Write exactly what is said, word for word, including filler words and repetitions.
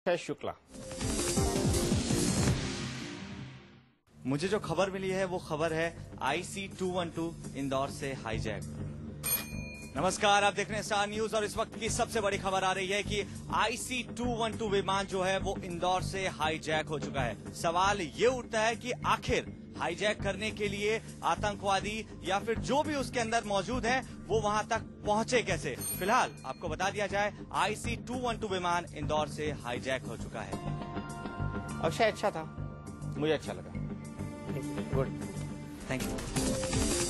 है शुक्ला। मुझे जो खबर मिली है वो खबर है I C two one two Indore से हाईजैक। नमस्कार, आप देख रहे हैं स्टार न्यूज और इस वक्त की सबसे बड़ी खबर आ रही है कि I C two one two विमान जो है वो इंदौर से हाईजैक हो चुका है। सवाल ये उठता है कि आखिर हाईजैक करने के लिए आतंकवादी या फिर जो भी उसके अंदर मौजूद हैं वो वहां तक पहुंचे कैसे। फिलहाल आपको बता दिया जाए, I C two one two विमान इंदौर से हाईजैक हो चुका है। अक्षय अच्छा था, मुझे अच्छा लगा। Good, thank you.